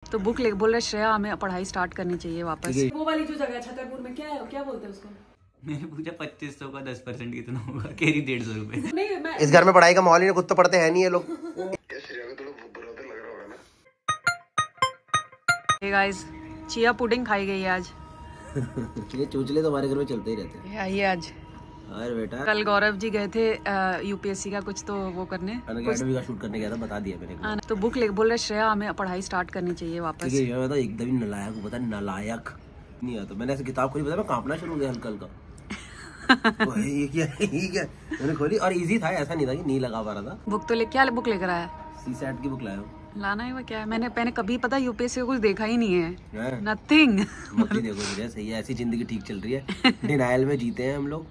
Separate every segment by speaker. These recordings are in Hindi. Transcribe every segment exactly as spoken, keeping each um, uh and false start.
Speaker 1: तो बुक ले बोल रहे श्रेया हमें पढ़ाई स्टार्ट करनी चाहिए वापस। वो वाली जो जगह छतरपुर में क्या है, क्या बोलते हैं उसको?
Speaker 2: मैंने पूछा पच्चीस सौ का दस परसेंट कितना होगा, कह रही डेढ़ सौ रुपए।
Speaker 1: नहीं मैं...
Speaker 3: इस घर में पढ़ाई का माहौल ही नहीं, खुद तो पढ़ते हैं नहीं ये लोग।
Speaker 1: हे गाइस, चिया पुडिंग खाई गई है आज।
Speaker 3: ये चूचले तो हमारे घर में चलते ही रहते हैं।
Speaker 1: आइए आज।
Speaker 3: अरे बेटा,
Speaker 1: कल गौरव जी गए थे यूपीएससी का कुछ तो वो करने,
Speaker 3: अनअकैडमी का शूट करने गया था, बता दिया मैंने।
Speaker 1: तो बुक ले बोल रहे श्रेया हमें पढ़ाई स्टार्ट करनी चाहिए वापस।
Speaker 3: ये मैं तो एकदम ही नलायक हूँ, पता नलायक नहीं आता। मैंने ऐसे किताब खोली, पता मैं कांपना शुरू हो गया हल्का हल्का। ये क्या ये क्या मैंने खोली और इजी था, ऐसा नहीं था कि नहीं लगा पा रहा था।
Speaker 1: बुक तो ले, क्या बुक लेकर आया?
Speaker 3: सी सैट की बुक लाया हूँ।
Speaker 1: लाना है वो क्या है? मैंने मैंने कभी पता यूपीएससी का कुछ देखा ही नहीं है, नथिंग।
Speaker 3: मत ही देखो मुझे, सही है, ऐसी जिंदगी ठीक चल रही है, डिनाइल में जीते हैं हम लोग।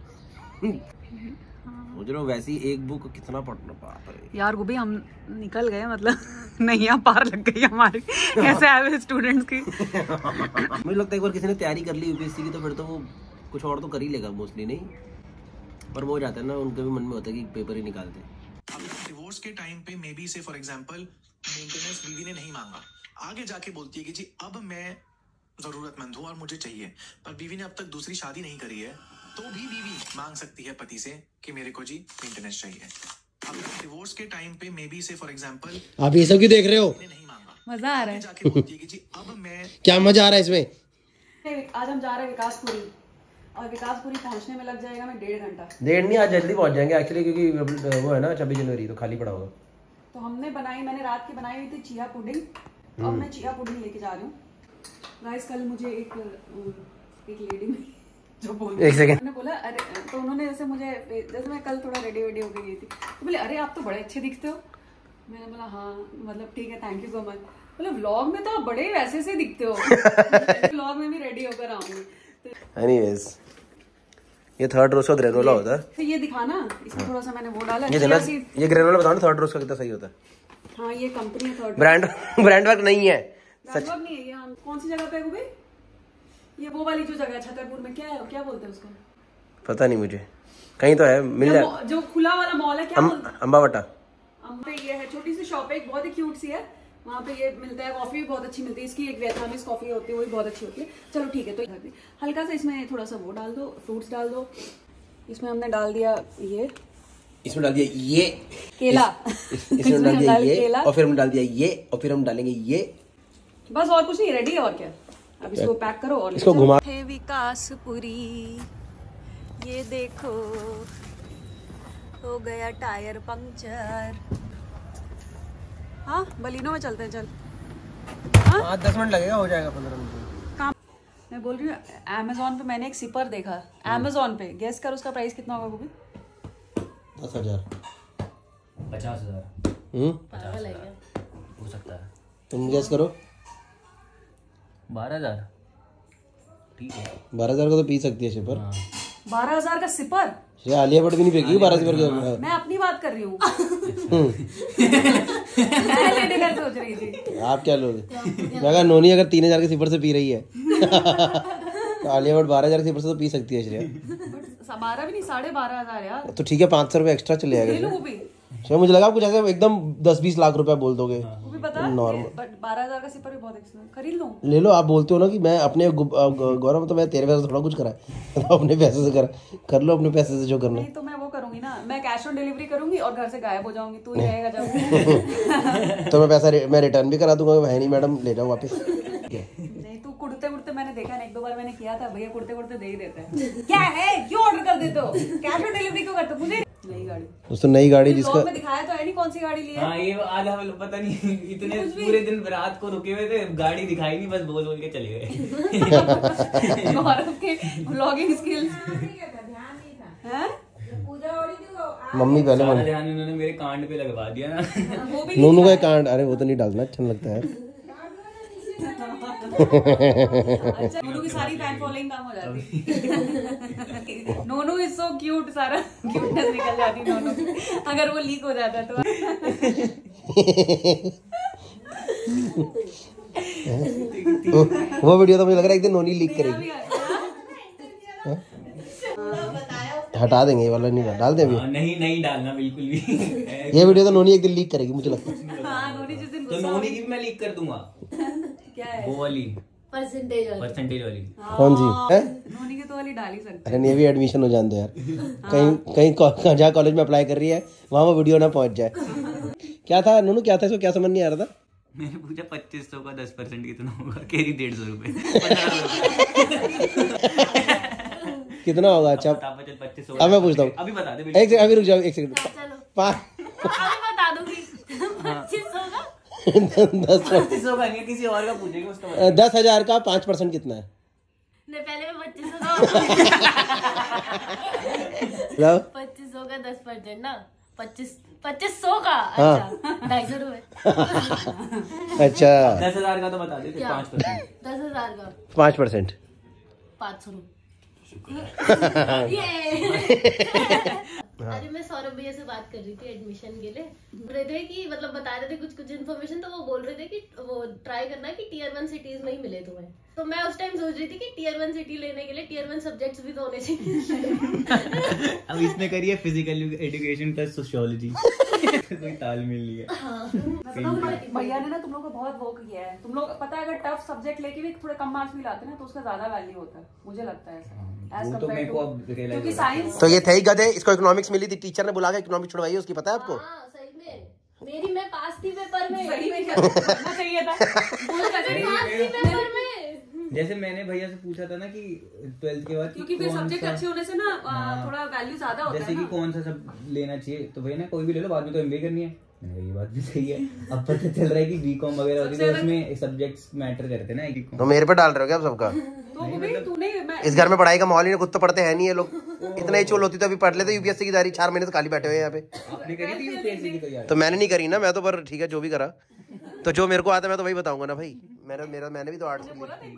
Speaker 3: मुझे वैसी एक बुक कितना पढ़ना बाप रे
Speaker 1: यार। वो भी हम निकल गए, मतलब नैया पार लग गई हमारी ऐसे आए स्टूडेंट्स की।
Speaker 3: मुझे लगता है एक बार किसी ने तैयारी कर ली यूपीएससी की तो फिर तो वो कुछ और तो कर ही लेगा मोस्टली, नहीं पर वो हो जाता है ना, उनके भी मन में होता है कि पेपर ही निकालते हैं।
Speaker 4: अब डिवोर्स के टाइम पे मे बी से फॉर एग्जांपल मेंटेनेंस बीवी ने नहीं मांगा, आगे जाके बोलती है कि जी अब मैं जरूरतमंद हूँ और मुझे चाहिए, पर बीवी ने अब तक दूसरी शादी नहीं करी है, तो भी बीवी मांग सकती है पति से कि मेरे को जी मेंटेनेंस चाहिए। अब डिवोर्स के टाइम पे मे बी से फॉर एग्जांपल
Speaker 3: आप ये सब क्यों देख रहे हो?
Speaker 4: नहीं मांगा,
Speaker 1: मजा आ रहा है।
Speaker 4: जाके बोलती है कि जी अब मैं
Speaker 3: क्या मजा आ रहा है इसमें?
Speaker 1: आज हम जा रहे हैं विकासपुरी, और विकासपुरी पहुंचने में लग जाएगा मैं डेढ़ घंटा।
Speaker 3: डेढ़ नहीं, आज जल्दी पहुंच जाएंगे एक्चुअली, क्योंकि वो है ना छब्बीस जनवरी, तो खाली पड़ा होगा।
Speaker 1: तो हमने बनाई, मैंने रात की बनाई हुई थी चिया पुडिंग, अब मैं चिया पुडिंग लेके जा रही हूँ। गाइस कल मुझे एक एक लेडी में जो बोल
Speaker 3: एक सेकंड
Speaker 1: मैंने बोला अरे, तो उन्होंने जैसे मुझे, जैसे मैं कल थोड़ा रेडी वेडी होके गई थी, तो बोले अरे आप तो बड़े अच्छे दिखते हो। मैंने बोला हाँ मतलब ठीक है, थैंक यू सो मच। बोले व्लॉग में तो आप बड़े वैसे से दिखते हो, व्लॉग में भी रेडी होकर आऊंगी।
Speaker 3: एनीवेज ये थर्ड रोज का ग्रेनोला होता है।
Speaker 1: तो ये दिखाना, इसमें थोड़ा सा मैंने वो डाला।
Speaker 3: ये देना, ये ग्रेनोला बताओ ना थर्ड रोज का कितना सही होता है।
Speaker 1: हाँ ये कंपनी है थर्ड,
Speaker 3: ब्रांड ब्रांड वर्क नहीं है,
Speaker 1: सच नहीं है। ये हम कौन सी जगह पे है? ये वो वाली जो जगह है छतरपुर में, क्या है, क्या बोलते हैं उसको?
Speaker 3: पता नहीं मुझे, कहीं तो है, मिल जाए।
Speaker 1: जो खुला वाला मॉल है, क्या बोलते हैं?
Speaker 3: अम्बावटा।
Speaker 1: पे ये है छोटी सी शॉप है, एक बहुत ही क्यूट सी है, वहाँ पे ये मिलता है। कॉफी भी बहुत अच्छी मिलती है इसकी, एक वियतनामीज कॉफी होती है वो भी बहुत अच्छी होती है। चलो ठीक है, तो हल्का सा इसमें थोड़ा सा वो डाल दो, फ्रूट्स डाल दो। इसमें हमने डाल दिया ये,
Speaker 3: इसमें डाल दिया ये
Speaker 1: केला,
Speaker 3: इस, इसमें डाल दिया ये, और फिर हम डाल दिया ये, और फिर हम डालेंगे ये,
Speaker 1: बस और कुछ नहीं, रेडी है। और क्या, अब इसको पैक करो और
Speaker 3: इसको घुमा।
Speaker 1: विकासपुरी, ये देखो हो गया टायर पंक्चर। हाँ बलिनो में चलते हैं, चल। हाँ
Speaker 3: दस मिनट लगेगा, हो जाएगा पंद्रह मिनट
Speaker 1: काम। मैं बोल रही हूँ अमेजोन पे मैंने एक सिपर देखा, अमेजोन पे, गेस कर उसका प्राइस कितना होगा? वो भी
Speaker 3: दस हजार
Speaker 2: पचास हजार
Speaker 1: पागल है क्या?
Speaker 2: हो सकता है,
Speaker 3: तुम गेस करो।
Speaker 2: बारह हजार ठीक है,
Speaker 3: बारह हजार का तो पी सकती है सिपर।
Speaker 1: बारह हजार का सिपर?
Speaker 3: ये आलिया भट्ट भी नहीं फेंकी बारह सिपर का।
Speaker 1: मैं अपनी बात कर रही हूँ। मैं लेने का सोच रही थी।
Speaker 3: आप क्या लोगे? मैं कहा नोनी अगर तीन हजार के सिपर से पी रही है तो आलिया भट्ट बारह हजार के सिपर से तो पी सकती है श्रेया।
Speaker 1: बारह भी नहीं, साढ़े बारह हजार यार।
Speaker 3: तो ठीक है, पाँच सौ रुपये एक्स्ट्रा चले जाएगा।
Speaker 1: वो भी
Speaker 3: मुझे लगा कुछ ऐसे एकदम दस बीस लाख रुपया बोल दोगे।
Speaker 1: वो भी पता है, बट बारह हजार का सिपर भी बहुत एक्सपेंसिव, खरीद लो।
Speaker 3: ले लो, आप बोलते हो ना कि मैं अपने गौरव, तो मैं तेरे पैसे से थोड़ा कुछ करा है, तो अपने पैसे से कर कर लो, अपने पैसे से जो करना।
Speaker 1: नहीं तो मैं वो करूंगी ना, मैं कैश ऑन डिलीवरी करूंगी और घर से गायब हो जाऊंगी, तू ही रहेगा जब।
Speaker 3: तो मैं पैसा मैं रिटर्न भी करा दूंगा, है नहीं मैडम ले जाओ वापस।
Speaker 1: नहीं तू कुर्ते कुर्ते मैंने देखा ना, एक दो बार मैंने किया था, भैया कुर्ते कुर्ते दे ही देते हैं। क्या है, क्यों ऑर्डर कर देते हो, कैश ऑन डिलीवरी क्यों करते हो? मुझे नई गाड़ी,
Speaker 3: दोस्तों नई गाड़ी जिसका
Speaker 1: में दिखाया तो है नहीं कौन सी गाड़ी ली है।
Speaker 2: हाँ ये आज हम पता नहीं इतने पूरे दिन रात को रुके हुए थे, गाड़ी दिखाई नहीं, बस बोल बोल के चले गए।
Speaker 1: गौरव के व्लॉगिंग स्किल्स हैं।
Speaker 3: मम्मी पहले
Speaker 2: सारा ध्यान उन्होंने मेरे कांड पे लगवा दिया ना।
Speaker 1: वो भी
Speaker 3: नोनू का कांड, अरे वो तो नहीं डालना, अच्छा लगता है।
Speaker 1: अच्छा नोनू की सारी फैन फॉलोइंग कम हो जाती। नोनू इज सो क्यूट, सारा क्यूटनेस निकल जाती नोनू की, अगर वो लीक हो जाता तो।
Speaker 3: वो वीडियो तो मुझे लग रहा है एक दिन नोनी लीक करेगी। हटा देंगे ये वाला, नहीं डाल दे अभी।
Speaker 2: नहीं नहीं डालना बिल्कुल भी।
Speaker 3: ये वीडियो तो नोनी एक दिन लीक करेगी मुझे लगता है।
Speaker 1: हाँ नोनी जिस दिन
Speaker 2: तो नोनी की भी मैं लीक कर दूंगा। वो वाली
Speaker 5: परसेंटेज वाली
Speaker 2: परसेंटेज वाली
Speaker 3: कौन सी है?
Speaker 1: नोनी की तो वाली डाल ही सकते।
Speaker 3: अरे ये भी एडमिशन हो जान दो यार, कहीं कहीं कहीं जहाँ कॉलेज में अप्लाई कर रही है वहाँ वो वीडियो ना पहुँच जाए। क्या था नूनू, क्या था इसको, क्या समझ नहीं आ रहा था?
Speaker 2: मैंने पूछा पच्चीस सौ का दस परसेंट कितना होगा, केरी डेढ़ सौ रुपए
Speaker 3: कितना होगा? अच्छा
Speaker 2: पच्चीस सौ।
Speaker 3: अब मैं पूछता हूँ,
Speaker 2: अभी बता दे।
Speaker 3: एक सेकंड अभी रुक जाओ, एक सेकंड।
Speaker 5: चलो
Speaker 3: पाँच
Speaker 5: बता दूंगी पच्चीस सौ का
Speaker 3: दस
Speaker 2: पच्चीस सौ का नहीं, किसी और का पूछेंगे उसका।
Speaker 3: दस हजार का पाँच परसेंट कितना है?
Speaker 5: नहीं पहले मैं पच्चीस सौ
Speaker 3: लो
Speaker 5: पच्चीस सौ का दस परसेंट ना, पच्चीस पच्चीस सौ का।
Speaker 3: हाँ।
Speaker 5: अच्छा ढाई सौ रुपए।
Speaker 3: अच्छा
Speaker 2: दस हजार का तो बता दे,
Speaker 5: क्या?
Speaker 2: पाँच परसेंट।
Speaker 5: दस हजार का
Speaker 3: पाँच परसेंट
Speaker 5: पाँच सौ अरे मैं सौरभ भैया से बात कर रही थी एडमिशन के लिए, बोल रहे थे कि मतलब बता रहे थे कुछ कुछ इन्फॉर्मेशन, तो वो बोल रहे थे कि वो ट्राई करना कि टीयर वन सिटीज में ही मिले तुम्हें। तो मैं उस टाइम सोच रही थी कि टीयर वन सिटी लेने के लिए टीयर वन सब्जेक्ट्स भी तो होने चाहिए।
Speaker 2: अब इसमें करिए फिजिकल एजुकेशन प्लस सोशियोलॉजी, कोई तालमेल नहीं है।
Speaker 1: भैया ने ना तुम लोग को बहुत वो किया है। तुम लोग पता है अगर टफ सब्जेक्ट लेके भी थोड़े कम मार्क्स भी लाते हैं ना तो उसका ज्यादा वैल्यू होता है, मुझे लगता है ऐसा। As
Speaker 2: वो तो
Speaker 1: compared
Speaker 2: मेरे
Speaker 1: to-
Speaker 2: को अब realize
Speaker 1: क्योंकि
Speaker 2: हो रहा है।
Speaker 1: साइंस
Speaker 3: तो ये थे ही गधे, इसको इकोनॉमिक्स मिली थी, टीचर ने बुला के इकोनॉमिक्स छुड़वाई है उसकी, पता है आपको?
Speaker 5: हाँ सही में मेरी मैं पास थी पेपर में।
Speaker 1: सही में क्या करना चाहिए था? बोल कचड़ी
Speaker 5: पास थी पेपर में।
Speaker 2: जैसे मैंने भैया से पूछा था ना कि ट्वेल्थ के बाद
Speaker 1: क्योंकि फिर
Speaker 2: कौन
Speaker 1: सब्जेक्ट
Speaker 2: सा-
Speaker 1: अच्छे होने से ना आ,
Speaker 2: हाँ।
Speaker 1: थोड़ा वैल्यू ज्यादा होता
Speaker 2: जैसे
Speaker 1: है
Speaker 2: कि
Speaker 1: ना।
Speaker 2: कौन सा सब लेना चाहिए, तो भैया ना कोई भी ले लो, बाद में तो एमबीए करनी है। मैंने कहा ये बात भी सही है। अब पता चल रहा है कि बीकॉम वगैरह होती है तो उसमें सब्जेक्ट्स मैटर करते हैं ना।
Speaker 3: तो मेरे पे डाल रहे हो क्या आप सबका?
Speaker 1: तो वो भी तू नहीं मैं
Speaker 3: इस घर में पढ़ाई का माहौल ही नहीं, खुद तो पढ़ते हैं नहीं ये लोग। इतना ही चोल होती तो अभी पढ़ लेते। यूपीएससी की तैयारी चार महीने से खाली बैठे हुए हैं यहाँ पे।
Speaker 2: आपने करी थी यूपीएससी की तैयारी?
Speaker 3: तो मैंने नहीं करी ना, मैं तो पर ठीक है जो भी करा, तो जो मेरे को आता है मैं तो वही बताऊंगा ना भाई। मेरा मेरा मैंने भी तो आर्ट्स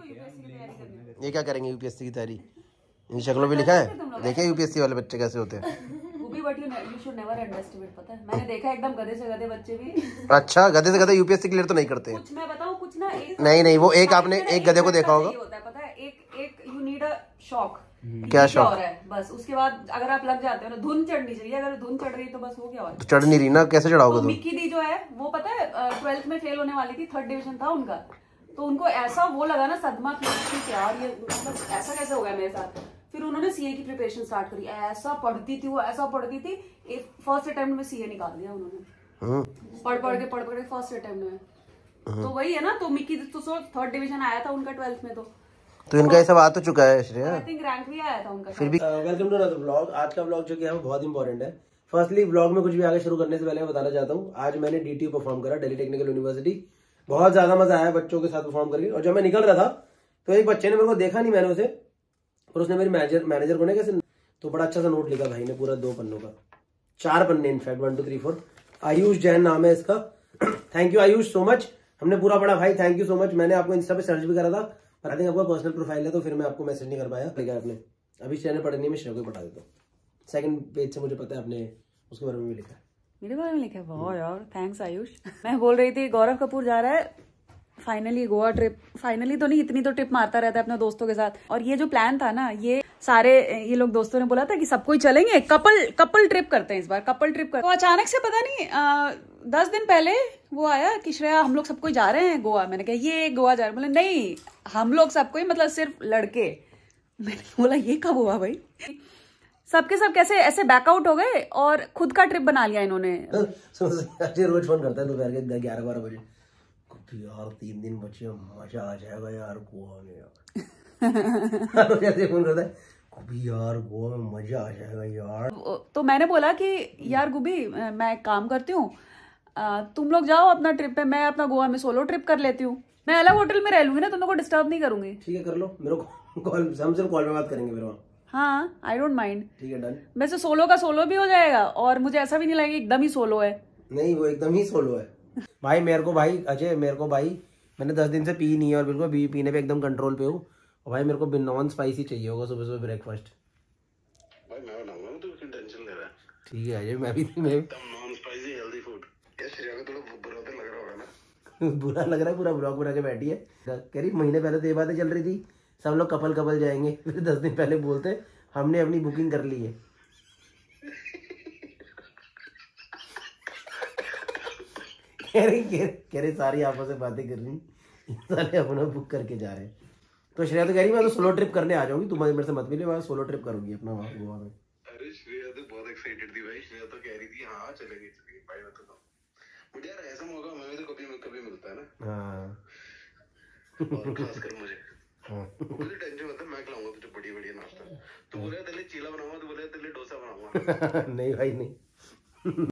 Speaker 3: ली। ये क्या करेंगे यूपीएससी की तैयारी? इन शक्लों पे लिखा है, देखे यूपीएससी वाले बच्चे कैसे होते हैं।
Speaker 1: वो भी but you should never underestimate, पता है मैंने देखा एकदम गधे से गधे बच्चे भी।
Speaker 3: अच्छा गधे से गधे यूपीएससी क्लियर तो नहीं करते हैं।
Speaker 1: कुछ मैं बताऊं कुछ ना एक
Speaker 3: नहीं नहीं वो एक आपने एक गधे को देखा होगा।
Speaker 1: होता है पता है, एक एक यू नीड अ शॉक।
Speaker 3: क्या शौक?
Speaker 1: हो रहा है बस, उसके बाद अगर आप लग जाते हो ना, धुन चढ़नी चाहिए। अगर धुन चढ़ रही है तो बस हो गया। और
Speaker 3: तो चढ़ नहीं रही ना, कैसे चढ़ाओगे
Speaker 1: तो
Speaker 3: तुम?
Speaker 1: मिक्की दी जो है वो पता है ट्वेल्थ में फेल होने वाली थी, थर्ड डिवीजन था उनका, तो उनको ऐसा वो लगा ना सदमा कि यार ये मतलब ऐसा कैसे हो गया मेरे साथ। फिर उन्होंने सीए की प्रिपरेशन स्टार्ट करी। ऐसा पढ़ती थी वो, ऐसा पढ़ती थी, फर्स्ट अटेम्प्ट में सीए निकाल दिया उन्होंने, पढ़ पढ़ के पढ़ पढ़ के फर्स्ट अटेम्प्ट में। तो वही है ना, तो मिक्की तो सोच थर्ड डिवीजन आया था उनका ट्वेल्थ में, तो
Speaker 3: तो इनका ये सब आ तो चुका है श्रेया।
Speaker 1: आई थिंक रैंक भी आया था उनका।
Speaker 3: फिर भी वेलकम टू अनदर व्लॉग। आज का व्लॉग जो कि है वो बहुत इंपॉर्टेंट है। फर्स्टली व्लॉग में कुछ भी आगे शुरू करने से पहले मैं बताना चाहता हूँ, आज मैंने डीटीयू परफॉर्म करा, दिल्ली टेक्निकल यूनिवर्सिटी। बहुत ज्यादा मजा आया बच्चों के साथ परफॉर्म करके। और जब मैं निकल रहा था तो एक बच्चे ने मेरे को देखा नहीं, मैंने उसे, और उसने मेरी मैनेजर मैनेजर को ने कैसे तो बड़ा अच्छा सा नोट लिखा भाई ने, पूरा दो पन्नों का, चार पन्ने in fact, one two three four. Ayush Jain नाम है इसका। Thank you Ayush so much, हमने पूरा पढ़ा भाई, थैंक यू सो मच। मैंने आपको इंस्टा पे सर्च भी करा था, पर आई थिंक आपका पर्सनल प्रोफाइल है तो फिर मैं आपको मैसेज नहीं कर पाया। लेकिन आपने अभी श्रेया ने पढ़नी है, मैं श्रेया को पढ़ा देता हूँ। सेकंड पेज से मुझे पता है आपने उसके बारे में भी लिखा है।
Speaker 1: मेरे बारे में लिखा है? वाह यार थैंक्स आयुष। मैं बोल रही थी गौरव कपूर जा रहा है फाइनली गोवा ट्रिप। फाइनली तो नहीं, इतनी तो ट्रिप मारता रहता है अपने दोस्तों के साथ। और ये जो प्लान था ना, ये सारे ये लोग दोस्तों ने बोला था कि सबको ही चलेंगे, कपल कपल ट्रिप करते हैं इस बार, कपल ट्रिप करते हैं। तो अचानक से पता नहीं आ, दस दिन पहले वो आया कि श्रेया हम लोग सबको ही जा रहे हैं गोवा। मैंने कहा ये गोवा जा रहे हैं? बोले नहीं हम लोग सबको ही, मतलब सिर्फ लड़के। मैंने बोला ये कब हुआ भाई? सबके सब कैसे ऐसे बैकआउट हो गए और खुद का ट्रिप बना लिया इन्होंने।
Speaker 3: रोज फोन करता है दोपहर के ग्यारह बारह बजे, यार तीन दिन बचे, मजा आ जाएगा यार गोवा में यार। जैसे फोन करता है गुबी यार गोवा में मजा आ जाएगा यार।
Speaker 1: तो मैंने बोला कि यार गुबी मैं एक काम करती हूँ, तुम लोग जाओ अपना ट्रिप पे, मैं अपना गोवा में सोलो ट्रिप कर लेती हूँ। मैं अलग होटल में रह लूंगी ना, तुम लोग को डिस्टर्ब नहीं करूंगी।
Speaker 3: ठीक है कर लो, मेरे को कॉल, हम सिर्फ कॉल में बात करेंगे मेरे वहाँ।
Speaker 1: हाँ आई डोंट माइंड।
Speaker 3: ठीक है डन।
Speaker 1: वैसे सोलो का सोलो भी हो जाएगा और मुझे ऐसा भी नहीं लगेगा एकदम ही सोलो है।
Speaker 3: नहीं वो एकदम ही सोलो है भाई। मेरे को भाई अजय, मेरे को भाई मैंने दस दिन से पी नहीं है और बिल्कुल भी पीने पे एकदम कंट्रोल पे हूँ। और भाई मेरे को नॉन स्पाइसी चाहिए होगा सुबह सुबह ब्रेकफास्ट।
Speaker 6: भाई मैं बनाऊंगा, तू क्यों टेंशन ले रहा है?
Speaker 3: ठीक है अजय, मैं भी मैं
Speaker 6: एकदम नॉन स्पाइसी हेल्दी फूड। क्या श्रेया को थोड़ा बुरा तो लग रहा होगा ना?
Speaker 3: बुरा लग रहा है, पूरा ब्लॉग बना के बैठी है। कह रही महीने पहले तो ये बातें चल रही थी सब लोग कपल कपल जाएंगे, फिर दस दिन पहले बोलते हमने अपनी बुकिंग कर ली है। कह रही कह रही सारी आपस में बातें कर रही, साले अपना बुक करके जा रहे हैं। तो श्रेया तो कह रही मैं तो सोलो ट्रिप करने आ जाऊंगी, तुम्हारे मेरे से मत मिले, मैं सोलो ट्रिप करूंगी अपना वहाँ गोवा में।
Speaker 6: अरे श्रेया तो बहुत एक्साइटेड थी भाई, श्रेया तो कह रही थी हाँ चलेंगे चलेंगे भाई, मैं तो बट यार ऐसा मौका हमें तो कभी कभी मिलता है ना।
Speaker 3: हाँ
Speaker 6: और खासकर मुझे मुझे टेंशन होता है, मैं खिलाऊंगा तुझे बढ़िया बढ़िया नाश्ता। तू बोले तेरे लिए चीला बनाऊंगा, तू बोले तेरे लिए डोसा बनाऊंगा।
Speaker 3: नहीं भाई नहीं।